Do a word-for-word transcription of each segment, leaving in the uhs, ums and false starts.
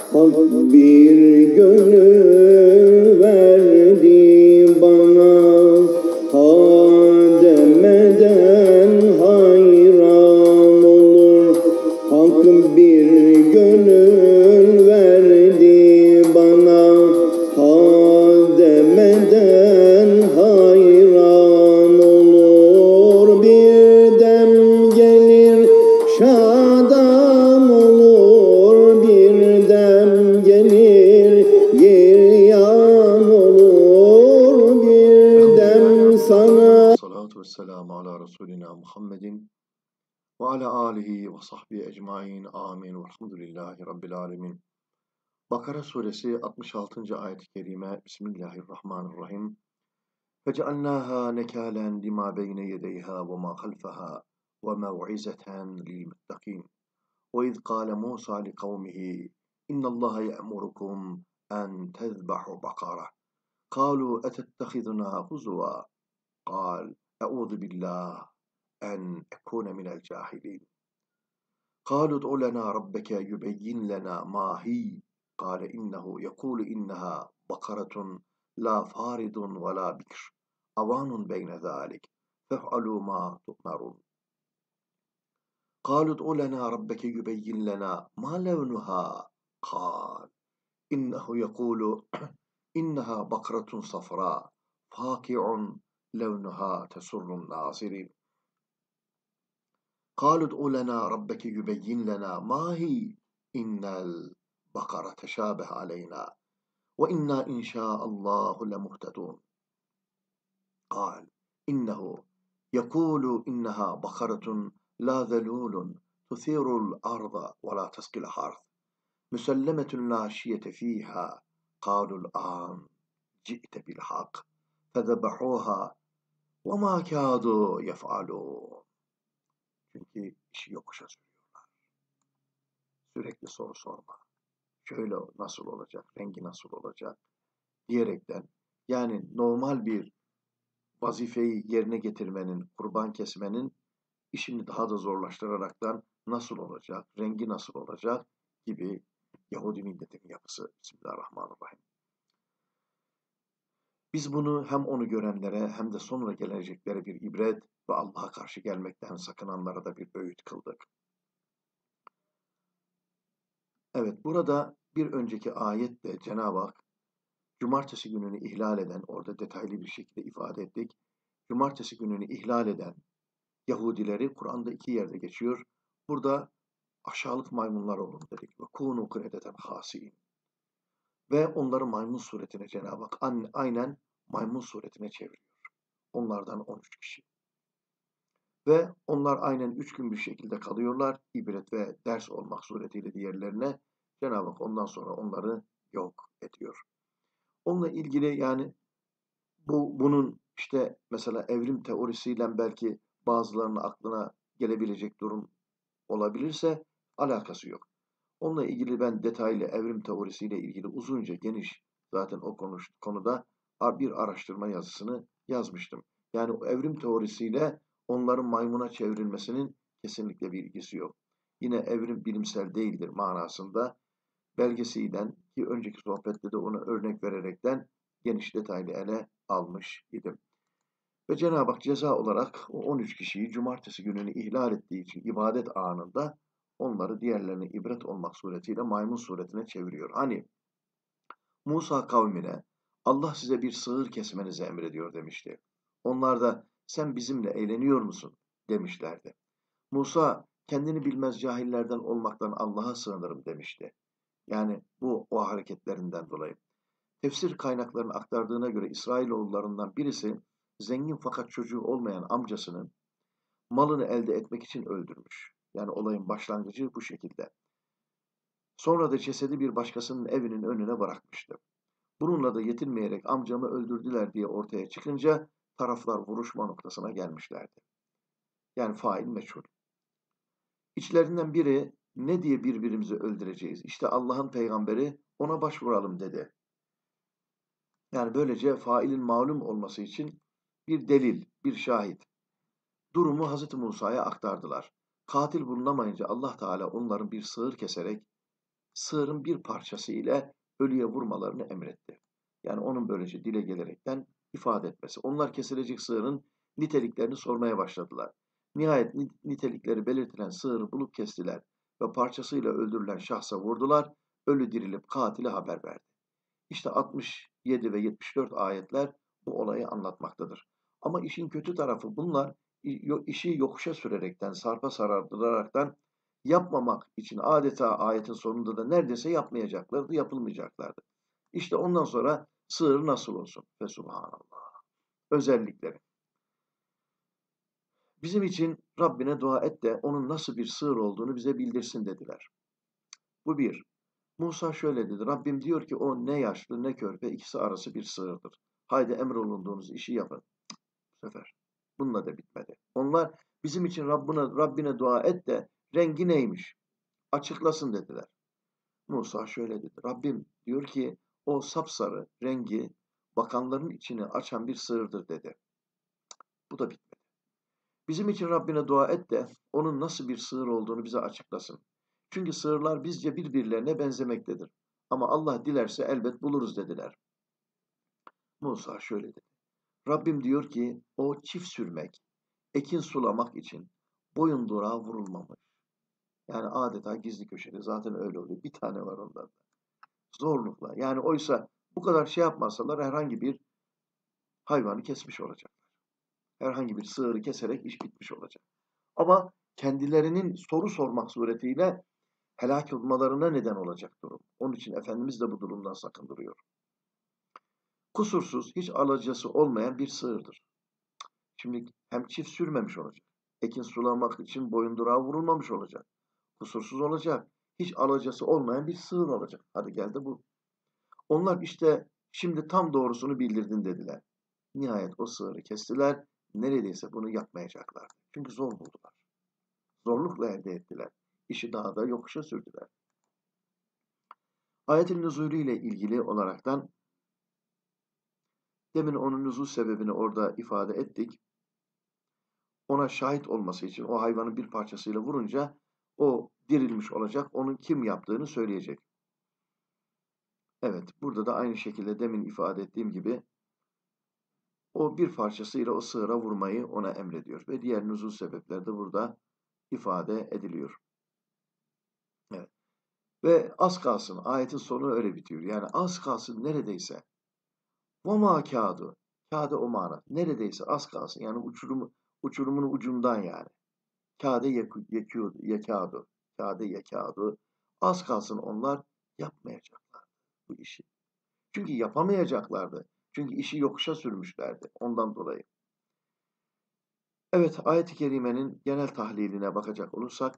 Hak bir gönül verdi bana, ha demeden hayran olur. Hak bir gönül verdi bana, ha demeden hayran olur. Bir dem gelir şadan olur, bir dem gelir giryan olur, bir dem sana. Salatu vesselamu ala Resulina Muhammedin ve ala alihi ve sahbihi ecmain. Amin. Velhamdülillahi Rabbil alemin. Bakara suresi altmış altıncı ayet-i kerime. Bismillahirrahmanirrahim. Fecealnâhâ nekâlen limâ beyne yedeyhâ ve mâ halfehâ ve mev'izeten lilmuttaqîn. Ve iz kâle Musa li kavmihi innallâhe ye'murukum en tezbahu bakara. Kâlû etettehidunâ huzuvâ. Kâl eûzu billah en ekûne minel cahilin. Kâlu ud'u lenâ rabbeke yübeyyin lenâ mâ hi. Kâle innehu yekûlu inneha bakaratun la faridun ve la bikr. Avanun beyne zâlik. Fef'alû mâ tu'merun. Kâlu ud'u lenâ rabbeke yübeyyin lenâ mâ levnuhâ. Kâl innehu yekûlu inneha bakaratun safrâ fâki'un levnuha tesurrun nâzirin. قالوا ادع لنا ربك يبين لنا ما هي إن البقرة تشابه علينا وإنا إن شاء الله لمهتدون. قال إنه يقول إنها بقرة لا ذلول تثير الأرض ولا تسقي الحرث مسلمة لا شية فيها. قالوا الآن جئت بالحق فذبحوها وما كادوا يفعلون. Çünkü işi yokuşa sürüyorlar. Sürekli soru sorma. Şöyle nasıl olacak, rengi nasıl olacak diyerekten, yani normal bir vazifeyi yerine getirmenin, kurban kesmenin işini daha da zorlaştıraraktan nasıl olacak, rengi nasıl olacak gibi Yahudi milletinin yapısı. Bismillahirrahmanirrahim. Biz bunu hem onu görenlere hem de sonra geleceklere bir ibret ve Allah'a karşı gelmekten sakınanlara da bir öğüt kıldık. Evet, burada bir önceki ayette Cenab-ı Hak cumartesi gününü ihlal eden, orada detaylı bir şekilde ifade ettik, cumartesi gününü ihlal eden Yahudileri Kur'an'da iki yerde geçiyor. Burada aşağılık maymunlar olun dedik. Ve kûnû kıredeten hâsîn. Ve onları maymun suretine Cenab-ı Hak aynen maymun suretine çeviriyor. Onlardan on üç kişi. Ve onlar aynen üç gün bir şekilde kalıyorlar. İbret ve ders olmak suretiyle diğerlerine. Cenab-ı Hak ondan sonra onları yok ediyor. Onunla ilgili yani bu bunun işte mesela evrim teorisiyle belki bazılarının aklına gelebilecek durum olabilirse alakası yok. Onunla ilgili ben detaylı evrim teorisiyle ilgili uzunca geniş zaten o konuş, konuda bir araştırma yazısını yazmıştım. Yani o evrim teorisiyle onların maymuna çevrilmesinin kesinlikle bir ilgisi yok. Yine evrim bilimsel değildir manasında belgesiyle ki önceki sohbette de onu örnek vererekten geniş detaylı ele almış idim. Ve Cenab-ı Hak ceza olarak o on üç kişiyi cumartesi gününü ihlal ettiği için ibadet anında onları diğerlerine ibret olmak suretiyle maymun suretine çeviriyor. Hani Musa kavmine Allah size bir sığır kesmenizi emrediyor demişti. Onlar da sen bizimle eğleniyor musun demişlerdi. Musa kendini bilmez cahillerden olmaktan Allah'a sığınırım demişti. Yani bu o hareketlerinden dolayı. Tefsir kaynaklarının aktardığına göre İsrailoğullarından birisi zengin fakat çocuğu olmayan amcasının malını elde etmek için öldürmüş. Yani olayın başlangıcı bu şekilde. Sonra da cesedi bir başkasının evinin önüne bırakmıştı. Bununla da yetinmeyerek amcamı öldürdüler diye ortaya çıkınca taraflar vuruşma noktasına gelmişlerdi. Yani fail meçhul. İçlerinden biri ne diye birbirimizi öldüreceğiz? İşte Allah'ın peygamberi ona başvuralım dedi. Yani böylece failin malum olması için bir delil, bir şahit. Durumu Hazreti Musa'ya aktardılar. Katil bulunamayınca Allah Teala onların bir sığır keserek sığırın bir parçası ile ölüye vurmalarını emretti. Yani onun böylece dile gelerekten ifade etmesi. Onlar kesilecek sığırın niteliklerini sormaya başladılar. Nihayet nitelikleri belirtilen sığırı bulup kestiler ve parçasıyla öldürülen şahsa vurdular. Ölü dirilip katile haber verdi. İşte altmış yedi ve yetmiş dört ayetler bu olayı anlatmaktadır. Ama işin kötü tarafı bunlar işi yokuşa sürerekten, sarpa sarardıraraktan yapmamak için adeta ayetin sonunda da neredeyse yapmayacaklardı, yapılmayacaklardı. İşte ondan sonra sığır nasıl olsun? Ve subhanallah. Özellikleri. Bizim için Rabbine dua et de onun nasıl bir sığır olduğunu bize bildirsin dediler. Bu bir. Musa şöyle dedi. Rabbim diyor ki o ne yaşlı ne körpe ikisi arası bir sığırdır. Haydi emrolunduğunuz işi yapın. Bu sefer. Bununla da bitmedi. Onlar bizim için Rabbine, Rabbine dua et de rengi neymiş? Açıklasın dediler. Musa şöyle dedi. Rabbim diyor ki o sapsarı rengi bakanların içini açan bir sığırdır dedi. Bu da bitmedi. Bizim için Rabbine dua et de onun nasıl bir sığır olduğunu bize açıklasın. Çünkü sığırlar bizce birbirlerine benzemektedir. Ama Allah dilerse elbet buluruz dediler. Musa şöyle dedi. Rabbim diyor ki o çift sürmek, ekin sulamak için boyundurağa vurulmamış. Yani adeta gizli köşede zaten öyle oluyor. Bir tane var ondan da. Zorlukla. Yani oysa bu kadar şey yapmasalar herhangi bir hayvanı kesmiş olacaklar. Herhangi bir sığırı keserek iş bitmiş olacak. Ama kendilerinin soru sormak suretiyle helak olmalarına neden olacak durum. Onun için Efendimiz de bu durumdan sakındırıyor. Kusursuz, hiç alacası olmayan bir sığırdır. Şimdi hem çift sürmemiş olacak. Ekin sulamak için boyundurağa vurulmamış olacak. Kusursuz olacak. Hiç alacası olmayan bir sığır olacak. Hadi gel de bu. Onlar işte şimdi tam doğrusunu bildirdin dediler. Nihayet o sığırı kestiler. Neredeyse bunu yapmayacaklardı. Çünkü zor buldular. Zorlukla elde ettiler. İşi daha da yokuşa sürdüler. Ayetin nüzulü ile ilgili olaraktan demin onun nüzul sebebini orada ifade ettik. Ona şahit olması için o hayvanın bir parçasıyla vurunca o dirilmiş olacak. Onun kim yaptığını söyleyecek. Evet, burada da aynı şekilde demin ifade ettiğim gibi o bir parçasıyla o sığıra vurmayı ona emrediyor. Ve diğer nüzul sebepleri de burada ifade ediliyor. Evet. Ve az kalsın, ayetin sonu öyle bitiyor. Yani az kalsın neredeyse. وَمَا kâdu. Kâde o mana. Neredeyse az kalsın. Yani uçurumu, uçurumun ucundan yani. Kâde yekûdu, yekâdu. Kâde yekâdu. Az kalsın onlar yapmayacaklar bu işi. Çünkü yapamayacaklardı. Çünkü işi yokuşa sürmüşlerdi. Ondan dolayı. Evet, ayet-i kerimenin genel tahliline bakacak olursak,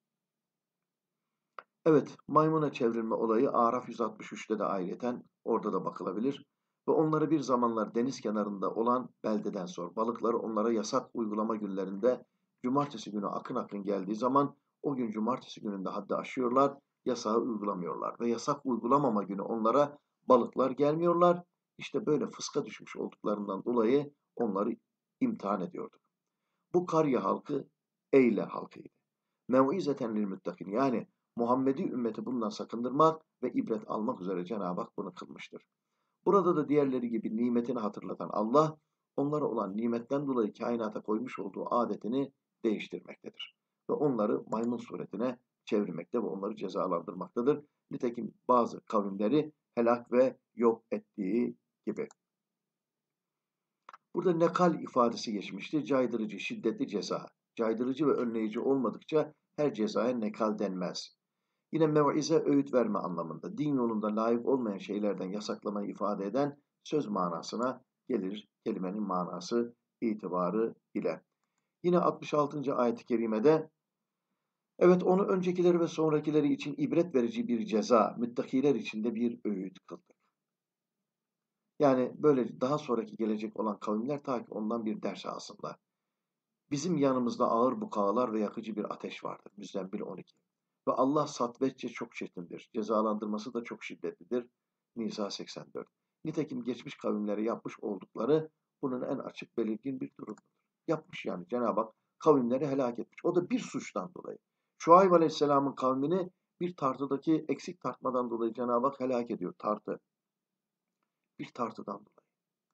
evet, maymuna çevrilme olayı Araf yüz altmış üçte de ayrıyeten orada da bakılabilir. Ve onları bir zamanlar deniz kenarında olan beldeden sor. Balıkları onlara yasak uygulama günlerinde cumartesi günü akın akın geldiği zaman o gün cumartesi gününde haddi aşıyorlar, yasağı uygulamıyorlar. Ve yasak uygulamama günü onlara balıklar gelmiyorlar. İşte böyle fıska düşmüş olduklarından dolayı onları imtihan ediyorduk. Bu Karye halkı Eyle halkıydı. Mev'izeten lil muttakin. Yani Muhammedi ümmeti bundan sakındırmak ve ibret almak üzere Cenab-ı Hak bunu kılmıştır. Burada da diğerleri gibi nimetini hatırlatan Allah, onlara olan nimetten dolayı kainata koymuş olduğu adetini değiştirmektedir. Ve onları maymun suretine çevirmekte ve onları cezalandırmaktadır. Nitekim bazı kavimleri helak ve yok ettiği gibi. Burada nekal ifadesi geçmiştir. Caydırıcı, şiddetli ceza. Caydırıcı ve önleyici olmadıkça her cezaya nekal denmez. Yine mev'ize öğüt verme anlamında. Din yolunda layık olmayan şeylerden yasaklamayı ifade eden söz manasına gelir kelimenin manası itibarı ile. Yine altmış altıncı ayet-i kerimede evet onu öncekileri ve sonrakileri için ibret verici bir ceza, müttakiler için de bir öğüt kıldık. Yani böyle daha sonraki gelecek olan kavimler ta ki ondan bir ders alsınlar. Bizim yanımızda ağır bukağalar ve yakıcı bir ateş vardır. Müzzemmil on iki. Ve Allah satvetçe çok çetindir. Cezalandırması da çok şiddetlidir. Nisa seksen dört. Nitekim geçmiş kavimlere yapmış oldukları bunun en açık belirgin bir durumudur. Yapmış yani Cenab-ı Hak kavimleri helak etmiş. O da bir suçtan dolayı. Şuayb Aleyhisselam'ın kavmini Bir tartıdaki eksik tartmadan dolayı Cenab-ı Hak helak ediyor. Tartı. Bir tartıdan dolayı.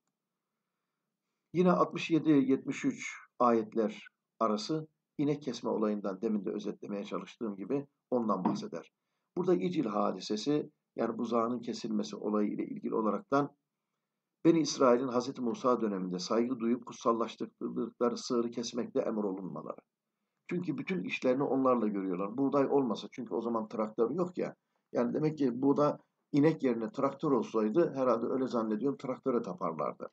Yine altmış yedi yetmiş üç ayetler arası inek kesme olayından demin de özetlemeye çalıştığım gibi ondan bahseder. Burada İcil hadisesi, yani buzağının kesilmesi olayı ile ilgili olaraktan Beni İsrail'in Hz. Musa döneminde saygı duyup kutsallaştırdıkları sığırı kesmekle emrolunmaları. Çünkü bütün işlerini onlarla görüyorlar. Buğday olmasa, çünkü o zaman traktör yok ya. Yani demek ki buğday inek yerine traktör olsaydı herhalde öyle zannediyorum traktöre taparlardı.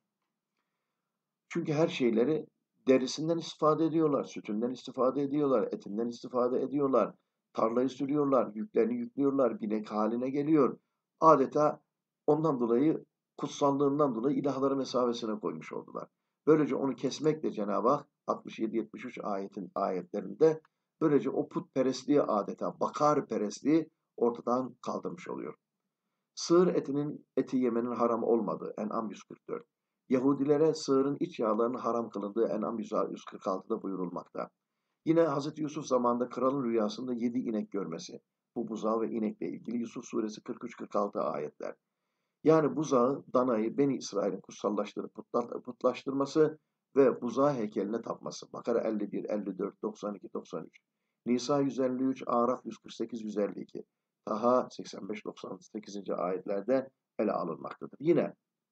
Çünkü her şeyleri derisinden istifade ediyorlar, sütünden istifade ediyorlar, etinden istifade ediyorlar. Tarlayı sürüyorlar, yüklerini yüklüyorlar, binek haline geliyor. Adeta ondan dolayı, kutsallığından dolayı ilahları mesabesine koymuş oldular. Böylece onu kesmekle Cenab-ı Hak altmış yedi yetmiş üç ayetin ayetlerinde böylece o putperestliği, adeta bakarperestliği ortadan kaldırmış oluyor. Sığır etinin eti yemenin haram olmadığı En'am yüz kırk dört. Yahudilere sığırın iç yağlarının haram kılındığı En'am yüz kırk altıda buyurulmakta. Yine Hazreti Yusuf zamanında kralın rüyasında yedi inek görmesi. Bu buzağı ve inekle ilgili Yusuf suresi kırk üç kırk altı ayetler. Yani buzağı, danayı Beni İsrail'in kutsallaştırıp putlaştırması ve buzağı heykeline tapması. Bakara elli bir, elli dört, doksan iki, doksan üç. Nisa yüz elli üç, Araf yüz kırk sekiz, yüz elli iki. Taha seksen beş doksan sekizinci ayetlerde ele alınmaktadır. Yine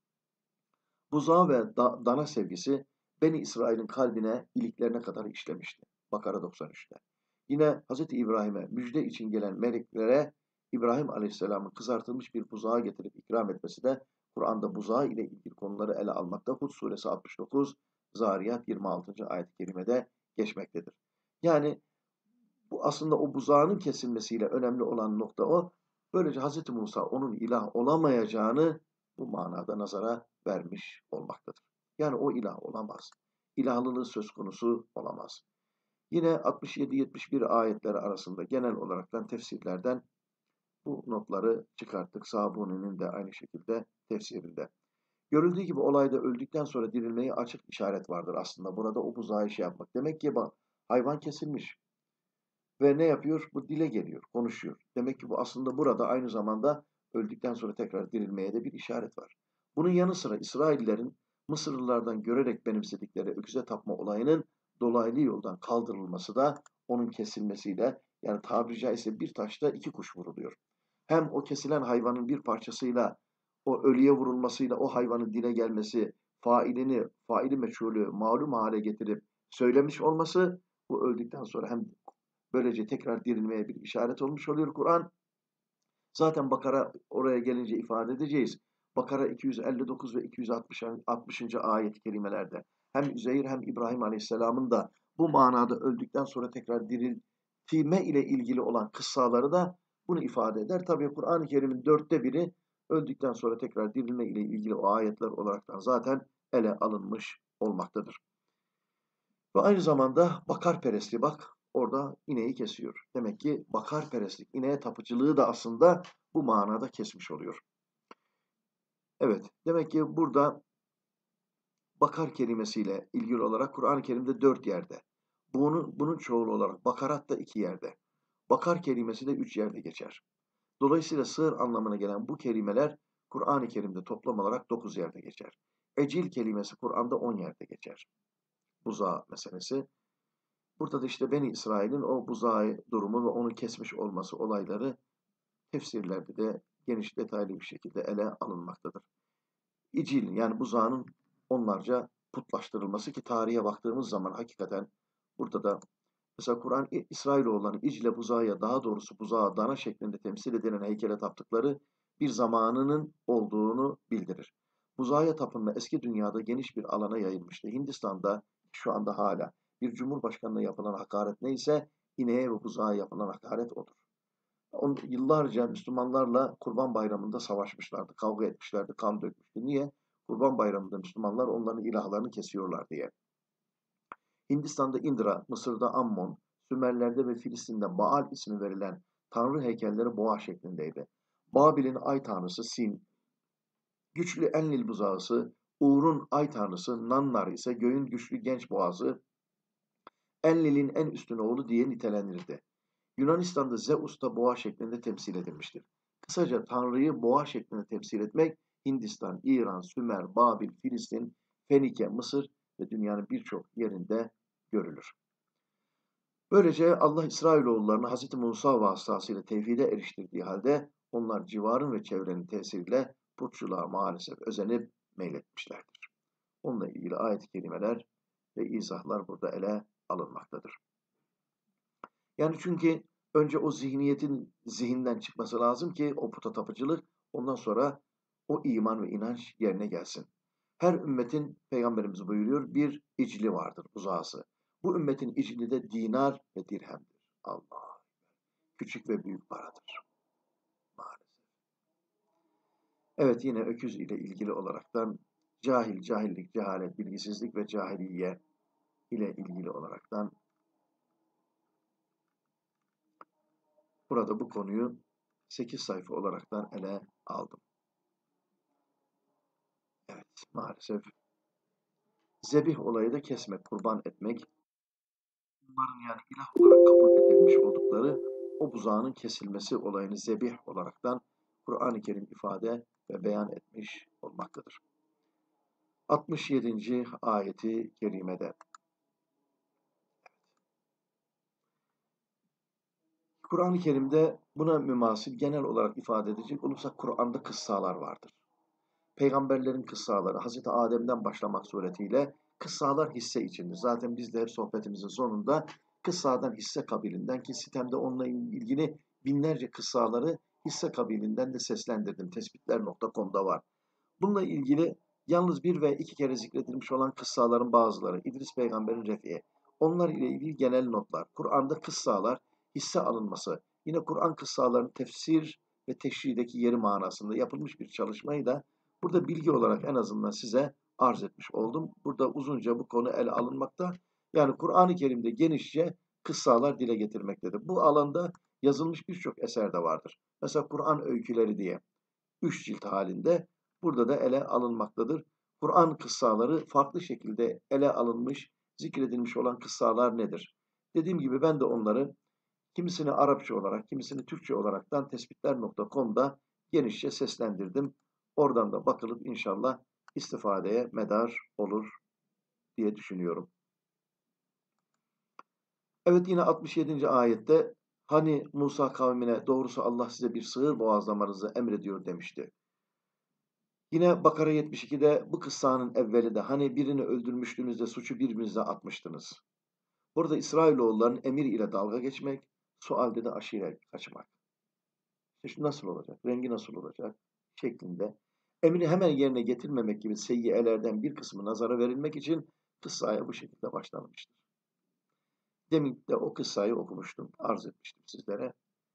buzağı ve da dana sevgisi Beni İsrail'in kalbine, iliklerine kadar işlemişti. Bakara doksan üçte. Yine Hz. İbrahim'e müjde için gelen meleklere İbrahim Aleyhisselam'ın kızartılmış bir buzağı getirip ikram etmesi de Kur'an'da buzağı ile ilgili konuları ele almakta. Hud suresi altmış dokuz, Zariyat yirmi altıncı ayet-i kerimede geçmektedir. Yani bu aslında o buzağının kesilmesiyle önemli olan nokta o. Böylece Hz. Musa onun ilah olamayacağını bu manada nazara vermiş olmaktadır. Yani o ilah olamaz. İlahlılığı söz konusu olamaz. Yine altmış yedi yetmiş bir ayetleri arasında genel olaraktan tefsirlerden bu notları çıkarttık. Sabuni'nin de aynı şekilde tefsirinde. Görüldüğü gibi olayda öldükten sonra dirilmeyi açık işaret vardır aslında. Burada o buzağı şey yapmak. Demek ki bak, hayvan kesilmiş. Ve ne yapıyor? Bu dile geliyor, konuşuyor. Demek ki bu aslında burada aynı zamanda öldükten sonra tekrar dirilmeye de bir işaret var. Bunun yanı sıra İsraillerin Mısırlılardan görerek benimsedikleri öküze tapma olayının dolaylı yoldan kaldırılması da onun kesilmesiyle, yani tabiri caizse bir taşta iki kuş vuruluyor. Hem o kesilen hayvanın bir parçasıyla, o ölüye vurulmasıyla o hayvanın dile gelmesi, failini, faili meçhulü malum hale getirip söylemiş olması, bu öldükten sonra hem böylece tekrar dirilmeye bir işaret olmuş oluyor Kur'an. Zaten Bakara, oraya gelince ifade edeceğiz. Bakara iki yüz elli dokuz ve iki yüz altmışıncı ayet-i kerimelerde hem Üzeyr hem İbrahim Aleyhisselam'ın da bu manada öldükten sonra tekrar diriltme ile ilgili olan kıssaları da bunu ifade eder. Tabii Kur'an-ı Kerim'in dörtte biri öldükten sonra tekrar dirilme ile ilgili o ayetler olaraktan zaten ele alınmış olmaktadır. Ve aynı zamanda bakarperestliği, bak orada ineği kesiyor. Demek ki bakarperestlik, ineğe tapıcılığı da aslında bu manada kesmiş oluyor. Evet, demek ki burada bakar kelimesiyle ilgili olarak Kur'an-ı Kerim'de dört yerde. Bunun, bunun çoğulu olarak bakarat da iki yerde. Bakar kelimesi de üç yerde geçer. Dolayısıyla sığır anlamına gelen bu kelimeler Kur'an-ı Kerim'de toplam olarak dokuz yerde geçer. Ecil kelimesi Kur'an'da on yerde geçer. Buzağı meselesi. Burada da işte Beni İsrail'in o buzağı durumu ve onu kesmiş olması olayları tefsirlerde de geniş detaylı bir şekilde ele alınmaktadır. İcil, yani buzağının onlarca putlaştırılması, ki tarihe baktığımız zaman hakikaten burada da mesela Kur'an İsrailoğullarının İcil'e buzağa, daha doğrusu buzağa dana şeklinde temsil edilen heykele taptıkları bir zamanının olduğunu bildirir. Buzağa tapınma eski dünyada geniş bir alana yayılmıştı. Hindistan'da şu anda hala bir cumhurbaşkanına yapılan hakaret neyse, ineğe ve buzağa yapılan hakaret odur. On, yıllarca Müslümanlarla Kurban Bayramı'nda savaşmışlardı, kavga etmişlerdi, kan dökmüştü. Niye? Kurban Bayramı'nda Müslümanlar onların ilahlarını kesiyorlar diye. Hindistan'da Indra, Mısır'da Ammon, Sümerler'de ve Filistin'de Baal ismi verilen tanrı heykelleri boğa şeklindeydi. Babil'in ay tanrısı Sin, güçlü Enlil buzağısı, Uğur'un ay tanrısı Nannar ise göğün güçlü genç boğazı, Enlil'in en üstün oğlu diye nitelenirdi. Yunanistan'da Zeus da boğa şeklinde temsil edilmiştir. Kısaca Tanrı'yı boğa şeklinde temsil etmek Hindistan, İran, Sümer, Babil, Filistin, Fenike, Mısır ve dünyanın birçok yerinde görülür. Böylece Allah İsrailoğullarını Hz. Musa vasıtasıyla tevhide eriştirdiği halde onlar civarın ve çevrenin tesiriyle putçuluğa maalesef özenip meyletmişlerdir. Onunla ilgili ayet-i kerimeler ve izahlar burada ele alınmaktadır. Yani çünkü önce o zihniyetin zihinden çıkması lazım ki o puta tapıcılık, ondan sonra o iman ve inanç yerine gelsin. Her ümmetin, Peygamberimiz buyuruyor, bir icli vardır, uzağısı. Bu ümmetin icli de dinar ve dirhemdir. Allah! Küçük ve büyük paradır. Maalesef. Evet, yine öküz ile ilgili olaraktan cahil, cahillik, cehalet, bilgisizlik ve cahiliye ile ilgili olaraktan burada bu konuyu sekiz sayfa olaraktan ele aldım. Evet, maalesef zebih olayı da kesmek, kurban etmek. Bunların yani ilah olarak kabul edilmiş oldukları o buzağının kesilmesi olayını zebih olaraktan Kur'an-ı Kerim ifade ve beyan etmiş olmaktadır. altmış yedinci ayeti kerimede. Kur'an-ı Kerim'de buna mümasil genel olarak ifade edecek olursak Kur'an'da kıssalar vardır. Peygamberlerin kıssaları, Hazreti Adem'den başlamak suretiyle kıssalar hisse içindir. Zaten biz de hep sohbetimizin sonunda kıssadan hisse kabilinden ki sitemde onunla ilgili binlerce kıssaları hisse kabilinden de seslendirdim. tespitler nokta com'da var. Bununla ilgili yalnız bir ve iki kere zikredilmiş olan kıssaların bazıları, İdris Peygamber'in refi'i, onlar ile ilgili genel notlar, Kur'an'da kıssalar, hisse alınması, yine Kur'an kıssalarının tefsir ve teşrideki yeri manasında yapılmış bir çalışmayı da burada bilgi olarak en azından size arz etmiş oldum. Burada uzunca bu konu ele alınmakta. Yani Kur'an-ı Kerim'de genişçe kıssalar dile getirmektedir. Bu alanda yazılmış birçok eser de vardır. Mesela Kur'an öyküleri diye üç cilt halinde burada da ele alınmaktadır. Kur'an kıssaları farklı şekilde ele alınmış, zikredilmiş olan kıssalar nedir? Dediğim gibi ben de onları kimisini Arapça olarak, kimisini Türkçe olaraktan tespitler nokta com'da genişçe seslendirdim. Oradan da bakılıp inşallah istifadeye medar olur diye düşünüyorum. Evet, yine altmış yedinci ayette hani Musa kavmine doğrusu Allah size bir sığır boğazlamanızı emrediyor demişti. Yine Bakara yetmiş ikide bu kıssanın evveli de hani birini öldürmüştünüz de suçu birbirinize atmıştınız. Burada İsrailoğulların emir ile dalga geçmek, sualde de aşire kaçmak. İşte şu nasıl olacak, rengi nasıl olacak şeklinde. Emri hemen yerine getirmemek gibi seyyiyelerden bir kısmı nazara verilmek için kıssaya bu şekilde başlanmıştır. Demin de o kıssayı okumuştum, arz etmiştim sizlere.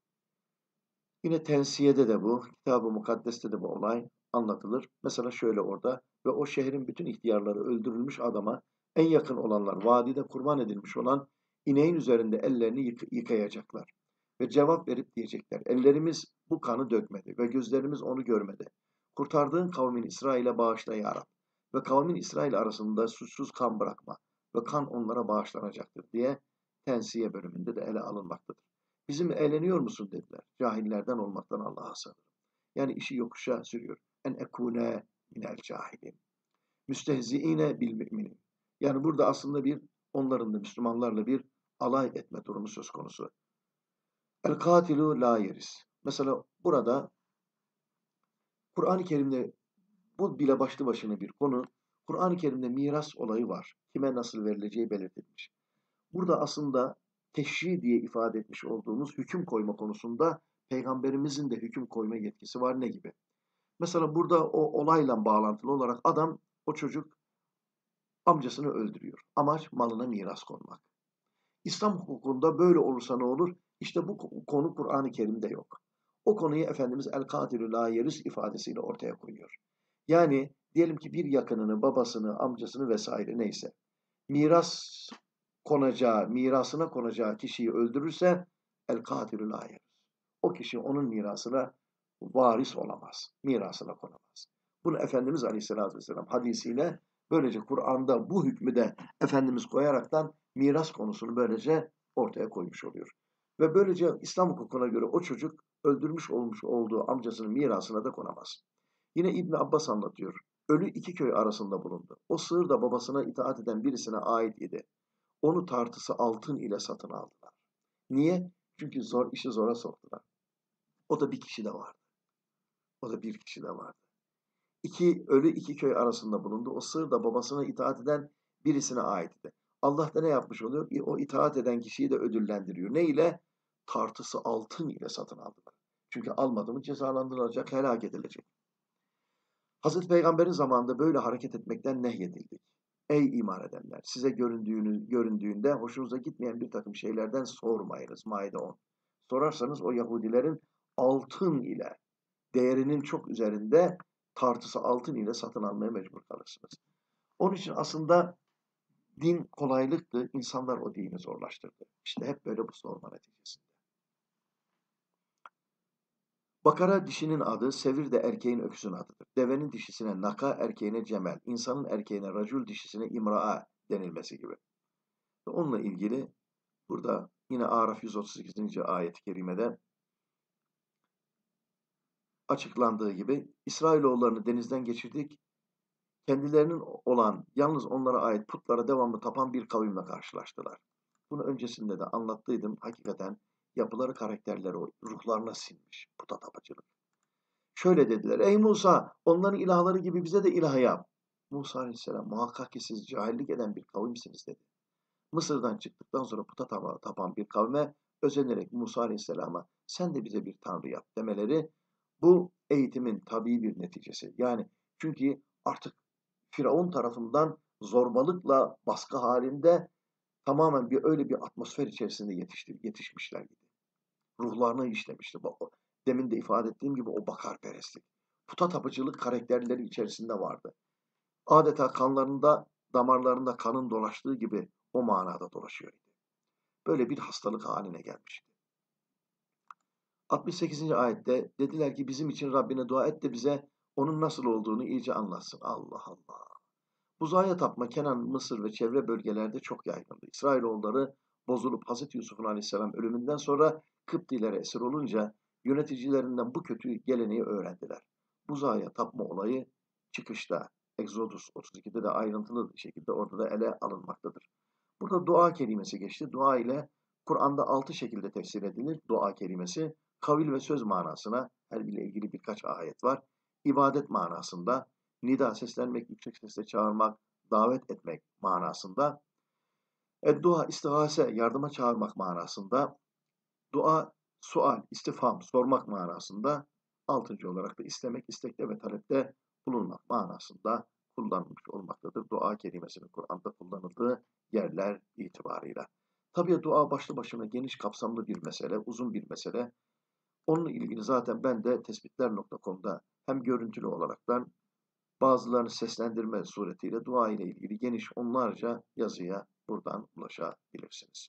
Yine Tensiye'de de bu, Kitab-ı Mukaddes'te de bu olay anlatılır. Mesela şöyle orada ve o şehrin bütün ihtiyarları öldürülmüş adama en yakın olanlar vadide kurban edilmiş olan ineğin üzerinde ellerini yık yıkayacaklar. Ve cevap verip diyecekler. Ellerimiz bu kanı dökmedi ve gözlerimiz onu görmedi. Kurtardığın kavmin İsrail'e bağışla ya Rab. Ve kavmin İsrail arasında suçsuz kan bırakma. Ve kan onlara bağışlanacaktır diye Tensiye bölümünde de ele alınmaktadır. Bizimle eğleniyor musun dediler. Cahillerden olmaktan Allah'a sığınırım. Yani işi yokuşa sürüyor. En ekune minel cahilin. Müstehziine bil müminin. Yani burada aslında bir onların da Müslümanlarla bir alay etme durumu söz konusu. El katilu la yeris. Mesela burada Kur'an-ı Kerim'de bu bile başlı başına bir konu. Kur'an-ı Kerim'de miras olayı var. Kime nasıl verileceği belirtilmiş. Burada aslında teşri diye ifade etmiş olduğumuz hüküm koyma konusunda Peygamberimizin de hüküm koyma yetkisi var ne gibi? Mesela burada o olayla bağlantılı olarak adam, o çocuk amcasını öldürüyor. Amaç malına miras konmak. İslam hukukunda böyle olursa ne olur? İşte bu konu Kur'an-ı Kerim'de yok. O konuyu Efendimiz el-katilü la yeris ifadesiyle ortaya koyuyor. Yani diyelim ki bir yakınını, babasını, amcasını vesaire neyse miras konacağı, mirasına konacağı kişiyi öldürürse el-katilü la yeris. O kişi onun mirasına varis olamaz. Mirasına konamaz. Bunu Efendimiz Aleyhisselatü Vesselam hadisiyle böylece Kur'an'da bu hükmü de Efendimiz koyaraktan miras konusunu böylece ortaya koymuş oluyor. Ve böylece İslam hukukuna göre o çocuk öldürmüş olmuş olduğu amcasının mirasına da konamaz. Yine İbn Abbas anlatıyor. Ölü iki köy arasında bulundu. O sığır da babasına itaat eden birisine ait idi. Onu tartısı altın ile satın aldılar. Niye? Çünkü zor işi zora soktular. O da bir kişi de vardı. O da bir kişi de vardı. İki ölü iki köy arasında bulundu. O sığır da babasına itaat eden birisine aitti. Allah da ne yapmış oluyor? O itaat eden kişiyi de ödüllendiriyor. Ne ile? Tartısı altın ile satın aldılar. Çünkü almadı mı cezalandırılacak, helak edilecek. Hazreti Peygamber'in zamanında böyle hareket etmekten nehyedildik. Ey iman edenler! Size göründüğünü, göründüğünde hoşunuza gitmeyen bir takım şeylerden sormayınız. Maide on. Sorarsanız o Yahudilerin altın ile, değerinin çok üzerinde tartısı altın ile satın almaya mecbur kalırsınız. Onun için aslında din kolaylıktı, insanlar o dini zorlaştırdı. İşte hep böyle bu sorma neticesinde. Bakara dişinin adı, sevir de erkeğin öküzün adıdır. Devenin dişisine naka, erkeğine cemel, insanın erkeğine racul, dişisine imra'a denilmesi gibi. Onunla ilgili burada yine Araf yüz otuz sekizinci ayet-i kerimede açıklandığı gibi İsrailoğullarını denizden geçirdik. Kendilerinin olan, yalnız onlara ait putlara devamlı tapan bir kavimle karşılaştılar. Bunu öncesinde de anlattıydım. Hakikaten yapıları, karakterleri, ruhlarına sinmiş puta tapıcılık. Şöyle dediler, ey Musa, onların ilahları gibi bize de ilah yap. Musa aleyhisselam, muhakkak ki siz cahillik eden bir kavimsiniz dedi. Mısır'dan çıktıktan sonra puta tapan bir kavme özenerek Musa aleyhisselama, sen de bize bir tanrı yap demeleri, bu eğitimin tabii bir neticesi. Yani çünkü artık Firavun tarafından zorbalıkla baskı halinde tamamen bir öyle bir atmosfer içerisinde yetişti, yetişmişler gibi. Ruhlarına işlemişti. Demin de ifade ettiğim gibi o bakarperestlik. Puta tapıcılık karakterleri içerisinde vardı. Adeta kanlarında, damarlarında kanın dolaştığı gibi o manada dolaşıyordu. Böyle bir hastalık haline gelmişti. altmış sekizinci ayette dediler ki bizim için Rabbine dua et de bize onun nasıl olduğunu iyice anlatsın. Allah Allah. Buzağa tapma Kenan, Mısır ve çevre bölgelerde çok yaygındı. İsrailoğulları bozulup Hazreti Yusuf'un aleyhisselam ölümünden sonra Kıptilere esir olunca yöneticilerinden bu kötü geleneği öğrendiler. Buzağa tapma olayı çıkışta Exodus otuz ikide de ayrıntılı bir şekilde orada da ele alınmaktadır. Burada dua kelimesi geçti. Dua ile Kur'an'da altı şekilde tefsir edilir. Dua kelimesi kavil ve söz manasına, her biriyle ilgili birkaç ayet var. İbadet manasında, nida seslenmek, yüksek sesle çağırmak, davet etmek manasında. Dua istigase, yardıma çağırmak manasında. Dua sual, istifham, sormak manasında. Altıncı olarak da istemek, istekte ve talepte bulunmak manasında kullanılmış olmaktadır. Dua kelimesinin Kur'an'da kullanıldığı yerler itibarıyla. Tabii dua başlı başına geniş kapsamlı bir mesele, uzun bir mesele. Onunla ilgili zaten ben de tespitler nokta com'da hem görüntülü olaraktan bazılarını seslendirme suretiyle dua ile ilgili geniş onlarca yazıya buradan ulaşabilirsiniz.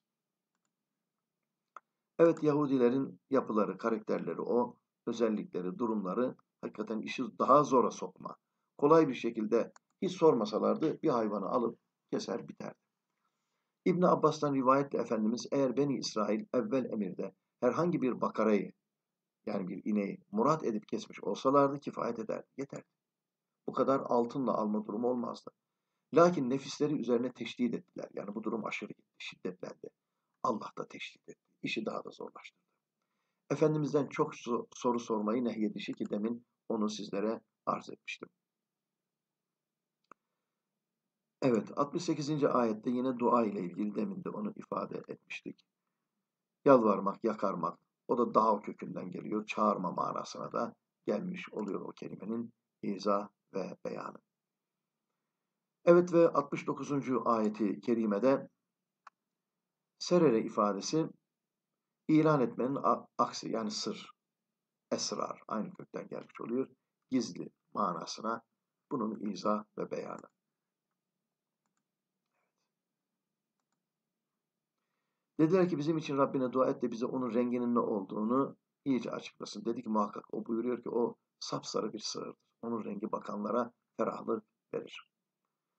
Evet, Yahudilerin yapıları, karakterleri o, özellikleri, durumları hakikaten işi daha zora sokma. Kolay bir şekilde hiç sormasalardı bir hayvanı alıp keser biterdi. İbn Abbas'tan rivayetle Efendimiz eğer Beni İsrail evvel emirde herhangi bir bakarayı yani bir ineği murat edip kesmiş olsalardı kifayet eder, yeter. Bu kadar altınla alma durumu olmazdı. Lakin nefisleri üzerine teşdid ettiler. Yani bu durum aşırı gitti, şiddetlendi. Allah da teşdid etti. İşi daha da zorlaştırdı. Efendimiz'den çok soru sormayı nehyedişi ki demin onu sizlere arz etmiştim. Evet, altmış sekizinci ayette yine dua ile ilgili demin de onu ifade etmiştik. Yalvarmak, yakarmak, o da dav kökünden geliyor. Çağırma manasına da gelmiş oluyor o kelimenin izah ve beyanı. Evet ve altmış dokuzuncu ayeti kerimede serere ifadesi ilan etmenin aksi yani sır, esrar aynı kökten gelmiş oluyor. Gizli manasına bunun izah ve beyanı. Dediler ki bizim için Rabbine dua et de bize onun renginin ne olduğunu iyice açıklasın. Dedi ki muhakkak o buyuruyor ki o sapsarı bir sığırdır. Onun rengi bakanlara ferahlık verir.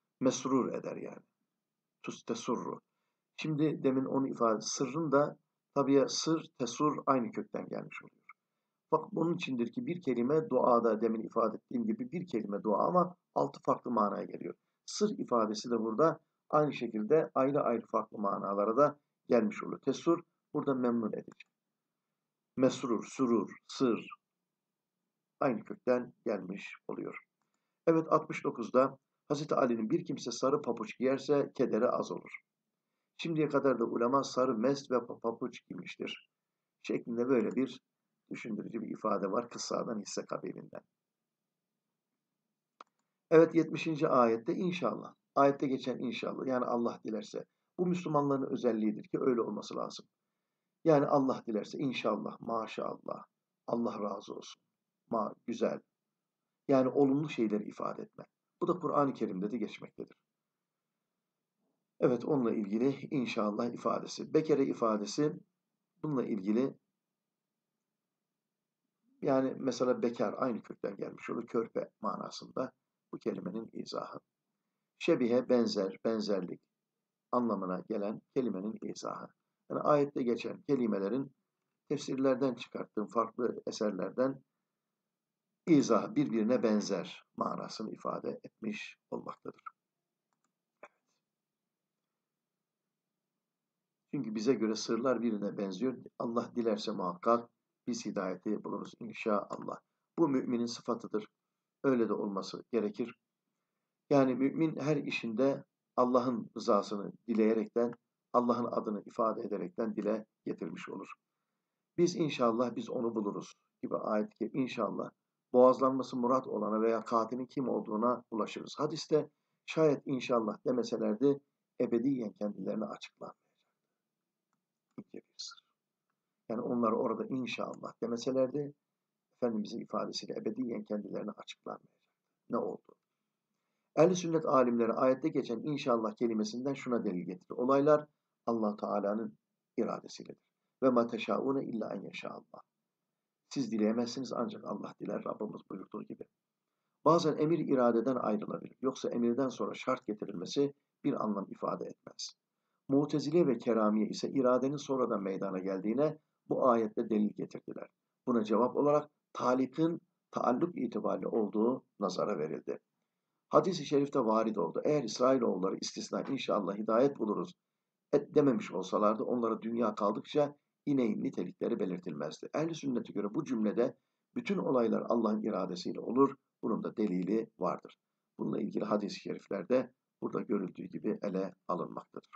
Mesrur eder yani. Tustesurru. Şimdi demin onu ifade, sırrın da Tabii ya sır, tesur aynı kökten gelmiş oluyor. Bak bunun içindir ki bir kelime duada demin ifade ettiğim gibi bir kelime dua ama altı farklı manaya geliyor. Sır ifadesi de burada aynı şekilde ayrı ayrı farklı manalara da gelmiş oluyor. Tesur burada memnun edici. Mesrur, surur, sır aynı kökten gelmiş oluyor. Evet altmış dokuzda Hazreti Ali'nin bir kimse sarı papuç giyerse kederi az olur. Şimdiye kadar da ulema sarı mest ve papuç giymiştir. Şeklinde böyle bir düşündürücü bir ifade var kıssadan hisse kabilinden. Evet yetmişinci ayette inşallah. Ayette geçen inşallah yani Allah dilerse. Bu Müslümanların özelliğidir ki öyle olması lazım. Yani Allah dilerse inşallah, maşallah, Allah razı olsun, ma güzel. Yani olumlu şeyleri ifade etme. Bu da Kur'an-ı Kerim'de de geçmektedir. Evet onunla ilgili inşallah ifadesi. Bekere ifadesi bununla ilgili yani mesela bekar aynı kökten gelmiş olur. Körpe manasında bu kelimenin izahı. Şebihe benzer, benzerlik anlamına gelen kelimenin izahı. Yani ayette geçen kelimelerin tefsirlerden çıkarttığım farklı eserlerden izah birbirine benzer manasını ifade etmiş olmaktadır. Çünkü bize göre sırlar birbirine benziyor. Allah dilerse muhakkak biz hidayeti buluruz inşallah. Bu müminin sıfatıdır. Öyle de olması gerekir. Yani mümin her işinde Allah'ın rızasını dileyerekten, Allah'ın adını ifade ederekten dile getirmiş olur. Biz inşallah biz onu buluruz gibi ayet ki inşallah boğazlanması murat olana veya katilin kim olduğuna ulaşırız. Hadiste şayet inşallah demeselerdi ebediyen kendilerini açıklar. İnce bir sır. Yani onlar orada inşallah demeselerdi Efendimizin ifadesiyle ebediyen kendilerini açıklanmayacak. Ne oldu? Ehl-i sünnet alimleri ayette geçen inşallah kelimesinden şuna delil getirir. Olaylar Allah Teala'nın iradesiyledir. Ve ma teşaune illa en yeşâallah. Siz dileyemezsiniz ancak Allah diler Rabbimiz buyurduğu gibi. Bazen emir iradeden ayrılabilir. Yoksa emirden sonra şart getirilmesi bir anlam ifade etmez. Mu'tezile ve Keramiye ise iradenin sonradan meydana geldiğine bu ayette delil getirdiler. Buna cevap olarak talikin taalluk itibariyle olduğu nazara verildi. Hadis-i şerifte varid oldu. Eğer İsrailoğulları istisna inşallah hidayet buluruz et dememiş olsalardı onlara dünya kaldıkça ineğin nitelikleri belirtilmezdi. Ehl-i sünnete göre bu cümlede bütün olaylar Allah'ın iradesiyle olur. Bunun da delili vardır. Bununla ilgili hadis-i şeriflerde burada görüldüğü gibi ele alınmaktadır.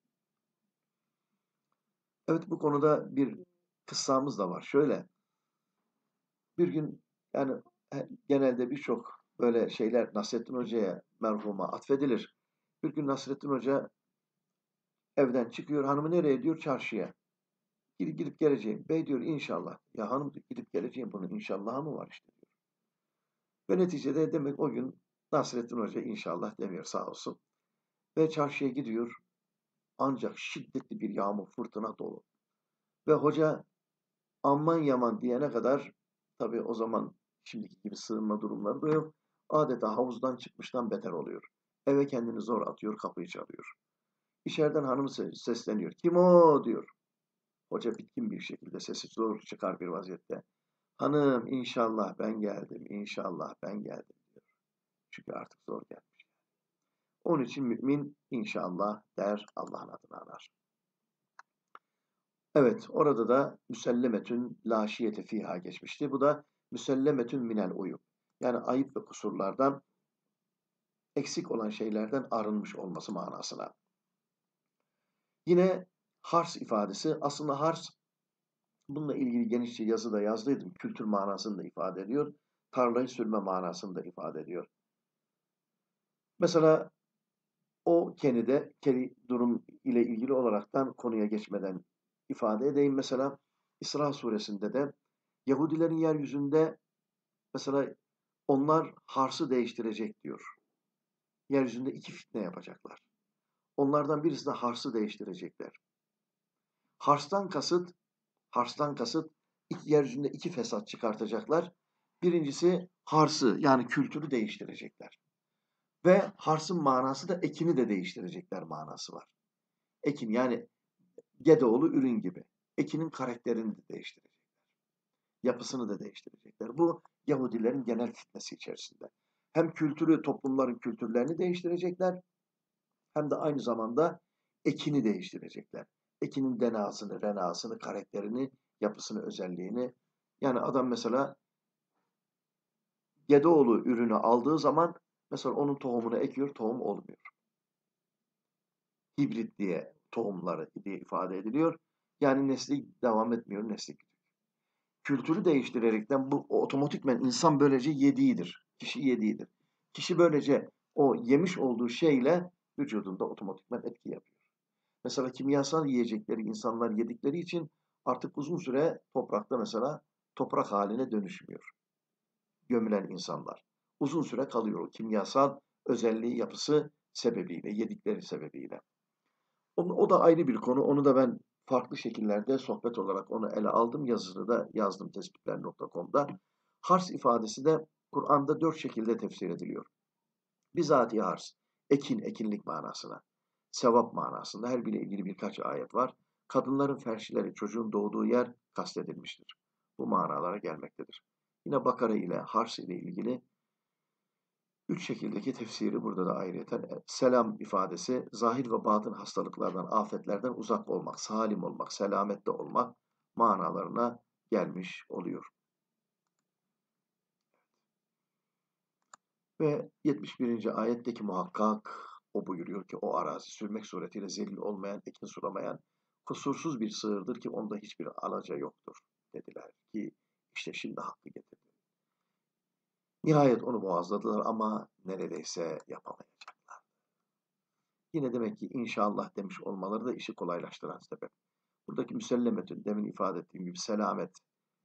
Evet bu konuda bir kıssamız da var. Şöyle bir gün yani genelde birçok böyle şeyler Nasrettin Hoca'ya merhuma atfedilir. Bir gün Nasrettin Hoca evden çıkıyor. Hanımı nereye diyor? Çarşıya. Gidip, gidip geleceğim. Bey diyor inşallah. Ya hanım gidip geleceğim bunun inşallahı mı var işte diyor. Ve neticede demek o gün Nasrettin Hoca inşallah demiyor sağ olsun. Ve çarşıya gidiyor. Ancak şiddetli bir yağmur fırtına dolu. Ve hoca aman yaman diyene kadar tabii o zaman şimdiki gibi sığınma durumları da yok. Adeta havuzdan çıkmıştan beter oluyor. Eve kendini zor atıyor, kapıyı çalıyor. İçeriden hanım sesleniyor. Kim o diyor. Hoca bitkin bir şekilde sesi zor çıkar bir vaziyette. Hanım inşallah ben geldim, inşallah ben geldim diyor. Çünkü artık zor gelmiş. Onun için mümin inşallah der, Allah'ın adını anar. Evet, orada da müsellemetün laşiyete fiha geçmişti. Bu da müsellemetün minel uyub. Yani ayıp ve kusurlardan, eksik olan şeylerden arınmış olması manasına. Yine hars ifadesi, aslında hars, bununla ilgili genişçe yazıda yazdıydım. Kültür manasını da ifade ediyor. Tarlayı sürme manasını da ifade ediyor. Mesela o kenide, keri durum ile ilgili olaraktan konuya geçmeden ifade edeyim. Mesela İsra suresinde de Yahudilerin yeryüzünde mesela onlar harsı değiştirecek diyor. Yeryüzünde iki fitne yapacaklar. Onlardan birisi de harsı değiştirecekler. Harstan kasıt, harstan kasıt iki, yeryüzünde iki fesat çıkartacaklar. Birincisi harsı yani kültürü değiştirecekler. Ve harsın manası da ekini de değiştirecekler manası var. Ekin yani Gedeoğlu ürün gibi. ekinin karakterini de değiştirecekler. Yapısını da değiştirecekler. Bu Yahudilerin genel fitnesi içerisinde. Hem kültürü, toplumların kültürlerini değiştirecekler, hem de aynı zamanda ekini değiştirecekler. Ekinin D N A'sını, R N A'sını, karakterini, yapısını, özelliğini. Yani adam mesela Gedoğlu ürünü aldığı zaman mesela onun tohumunu ekiyor, tohum olmuyor. Hibrit diye tohumları diye ifade ediliyor. Yani nesli devam etmiyor, nesli gidiyor. Kültürü değiştirerekten bu otomatikmen insan böylece yediğidir. Kişi yediğidir. Kişi böylece o yemiş olduğu şeyle vücudunda otomatikmen etki yapıyor. Mesela kimyasal yiyecekleri insanlar yedikleri için artık uzun süre toprakta mesela toprak haline dönüşmüyor. Gömülen insanlar. Uzun süre kalıyor o kimyasal özelliği, yapısı sebebiyle, yedikleri sebebiyle. O, o da ayrı bir konu. Onu da ben farklı şekillerde sohbet olarak onu ele aldım. Yazılı da yazdım tespitler nokta com'da. Hars ifadesi de Kur'an'da dört şekilde tefsir ediliyor. Bizatihi hars, ekin, ekinlik manasına. Sevap manasında her biriyle ilgili birkaç ayet var. Kadınların ferşleri, çocuğun doğduğu yer kastedilmiştir. Bu manalara gelmektedir. Yine Bakara ile hars ile ilgili üç şekildeki tefsiri burada da ayrıyeten selam ifadesi zahir ve batın hastalıklardan, afetlerden uzak olmak, salim olmak, selamette olmak manalarına gelmiş oluyor. Ve yetmiş birinci ayetteki muhakkak o buyuruyor ki o arazi sürmek suretiyle zelil olmayan, ekin sulamayan, kusursuz bir sığırdır ki onda hiçbir alaca yoktur dediler ki işte şimdi hakkı getirdi. Nihayet onu boğazladılar ama neredeyse yapamayacaklar. Yine demek ki inşallah demiş olmaları da işi kolaylaştıran sebep. Buradaki müsellemetün, demin ifade ettiğim gibi selamet,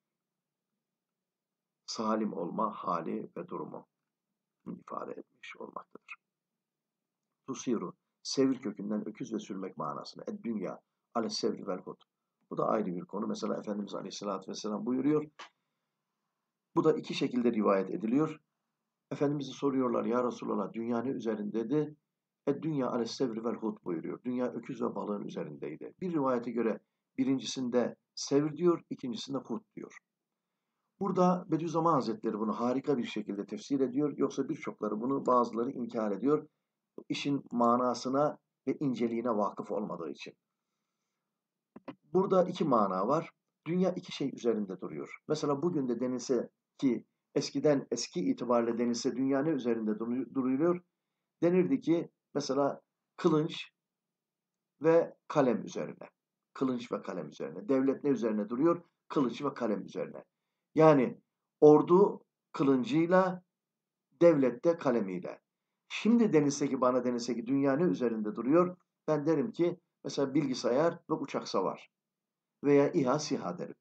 salim olma hali ve durumu ifade etmiş olmaktadır. Tusiru, sevir kökünden öküz ve sürmek manasını. Ed dünya, ale sevri vel hud. Bu da ayrı bir konu. Mesela Efendimiz Aleyhisselatü Vesselam buyuruyor. Bu da iki şekilde rivayet ediliyor. Efendimiz'e soruyorlar ya Resulallah dünya ne üzerindeydi? Ed dünya ale sevri vel hud buyuruyor. Dünya öküz ve balığın üzerindeydi. Bir rivayete göre birincisinde sevr diyor, ikincisinde hud diyor. Burada Bediüzzaman Hazretleri bunu harika bir şekilde tefsir ediyor. Yoksa birçokları bunu bazıları inkar ediyor. İşin manasına ve inceliğine vakıf olmadığı için. Burada iki mana var. Dünya iki şey üzerinde duruyor. Mesela bugün de denilse ki eskiden eski itibariyle denilse dünya ne üzerinde duruyor? Denirdi ki mesela kılınç ve kalem üzerine. Kılınç ve kalem üzerine. Devlet ne üzerine duruyor? Kılıç ve kalem üzerine. Yani ordu kılıncıyla, devlet de kalemiyle. Şimdi denilse ki bana denilse ki dünya ne üzerinde duruyor? Ben derim ki mesela bilgisayar ve uçak savar. Veya İHA SİHA derim.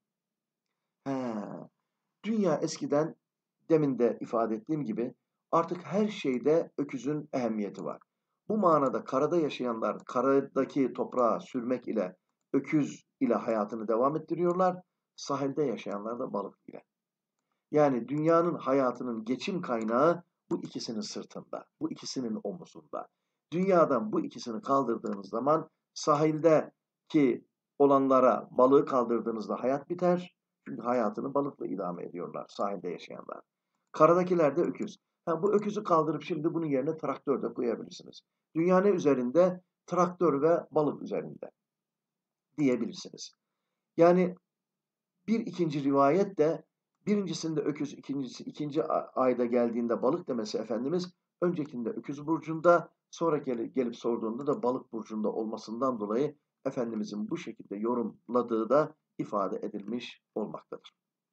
He, dünya eskiden demin de ifade ettiğim gibi artık her şeyde öküzün ehemmiyeti var. Bu manada karada yaşayanlar karadaki toprağa sürmek ile öküz ile hayatını devam ettiriyorlar. Sahilde yaşayanlar da balık ile. Yani dünyanın hayatının geçim kaynağı bu ikisinin sırtında, bu ikisinin omuzunda. Dünyadan bu ikisini kaldırdığınız zaman sahildeki olanlara balığı kaldırdığınızda hayat biter. Çünkü hayatını balıkla idame ediyorlar sahilde yaşayanlar. Karadakiler de öküz. Ha, bu öküzü kaldırıp şimdi bunun yerine traktör de koyabilirsiniz. Dünya ne üzerinde? Traktör ve balık üzerinde diyebilirsiniz. Yani bir ikinci rivayet de birincisinde öküz, ikincisi ikinci ayda geldiğinde balık demesi Efendimiz, öncekinde öküz burcunda, sonra gelip, gelip sorduğunda da balık burcunda olmasından dolayı Efendimizin bu şekilde yorumladığı da ifade edilmiş olmaktadır.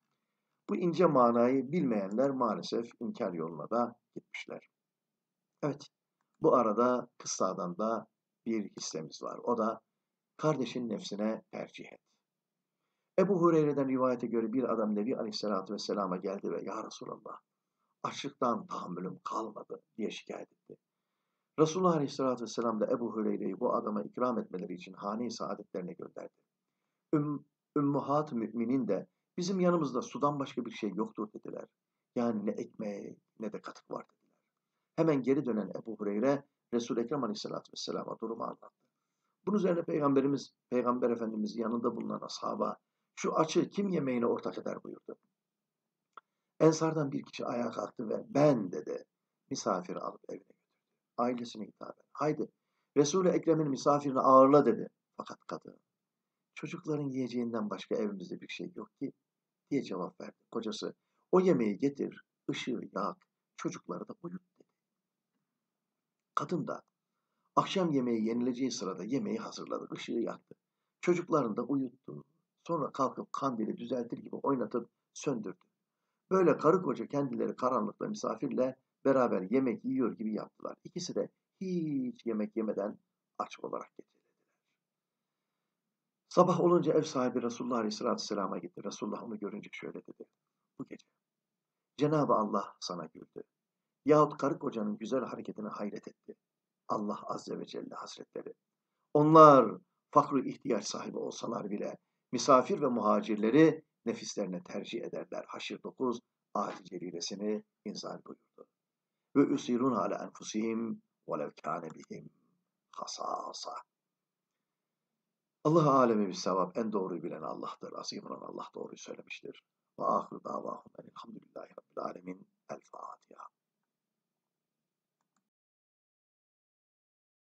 Bu ince manayı bilmeyenler maalesef inkar yoluna da gitmişler. Evet, bu arada kıssadan da bir hissemiz var. O da kardeşin nefsine tercih et. Ebu Hureyre'den rivayete göre bir adam Nebi Aleyhisselatü Vesselam'a geldi ve Ya Resulallah açlıktan tahammülüm kalmadı diye şikayet etti. Resulullah Aleyhisselatü Vesselam da Ebu Hureyre'yi bu adama ikram etmeleri için hane-i saadetlerine gönderdi. Üm, Ümmühat müminin de bizim yanımızda sudan başka bir şey yoktur dediler. Yani ne ekmeği ne de katık var dediler. Hemen geri dönen Ebu Hureyre Resul-i Ekrem Aleyhisselatü Vesselam'a durumu anlattı. Bunun üzerine Peygamberimiz, Peygamber Efendimiz yanında bulunan ashaba şu açı kim yemeğine ortak eder buyurdu. Ensardan bir kişi ayağa kalktı ve ben dedi misafiri alıp evine götürdü. Ailesine hitaben. Haydi Resul-i Ekrem'in misafirini ağırla dedi. Fakat kadın çocukların yiyeceğinden başka evimizde bir şey yok ki diye cevap verdi. Kocası o yemeği getir, ışığı yak, çocukları da uyut dedi. Kadın da akşam yemeği yenileceği sırada yemeği hazırladı, ışığı yaktı. Çocuklarını da uyuttu. Sonra kalkıp kandili düzeltir gibi oynatıp söndürdü. Böyle karı koca kendileri karanlıkta misafirle beraber yemek yiyor gibi yaptılar. İkisi de hiç yemek yemeden aç olarak getirildiler. Sabah olunca ev sahibi Resulullah Aleyhisselatü Vesselam'a gitti. Resulullah onu görünce şöyle dedi. Bu gece Cenab-ı Allah sana güldü. Yahut karı kocanın güzel hareketine hayret etti. Allah Azze ve Celle Hazretleri. Onlar fakru ihtiyaç sahibi olsalar bile misafir ve muhacirleri nefislerine tercih ederler. Haşr dokuz ayet-i celilesini inzal buyurdu. Ve yusirun ala enfusihim velev kâne bihim hasâsa. Allah alemi bir sevap en doğruyu bilen Allah'tır. Azim olan Allah doğruyu söylemiştir. Ve ahir davahum